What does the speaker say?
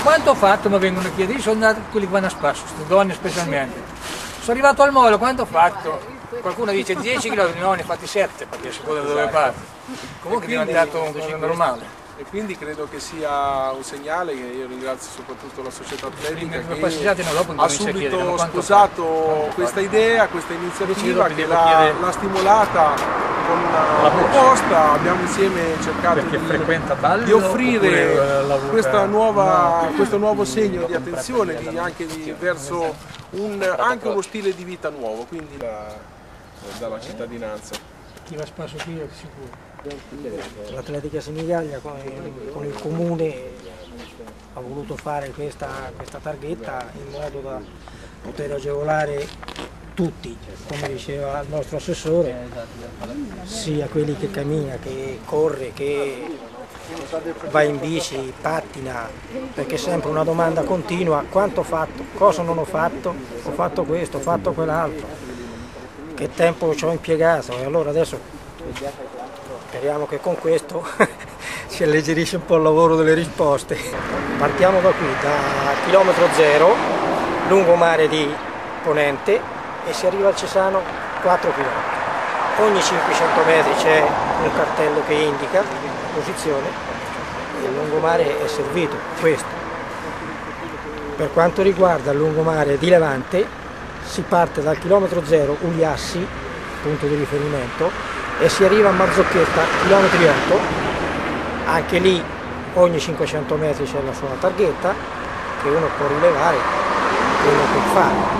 Quanto ho fatto? Mi vengono a chiedere, io sono andato quelli che vanno a spasso, queste donne specialmente. Sono arrivato al molo, quanto ho fatto? Qualcuno dice 10 km, no, ne ho fatti 7, perché a seconda da dove parti. Comunque è diventato un cosa normale. E quindi credo che sia un segnale, che io ringrazio soprattutto la società atletica che ha subito sposato questa idea, questa iniziativa, che l'ha stimolata con una proposta. Abbiamo insieme cercato di offrire questo nuovo segno di attenzione, verso anche uno stile di vita nuovo, quindi dalla cittadinanza. Chi va a spasso qui è sicuro. L'Atletica Senigallia con il comune ha voluto fare questa targhetta in modo da poter agevolare tutti, come diceva il nostro assessore, sia quelli che cammina, che corre, che va in bici, pattina, perché è sempre una domanda continua: quanto ho fatto, cosa non ho fatto questo, ho fatto quell'altro, che tempo ci ho impiegato, e allora adesso speriamo che con questo si alleggerisce un po' il lavoro delle risposte. Partiamo da qui, da chilometro zero, lungomare di Ponente, e si arriva al Cesano 4 km. Ogni 500 metri c'è un cartello che indica posizione e il lungomare è servito, questo. Per quanto riguarda il lungomare di Levante, si parte dal chilometro zero Uliassi, punto di riferimento, e si arriva a Marzocchetta, chilometri 8, anche lì ogni 500 metri c'è la sua targhetta che uno può rilevare quello che fa.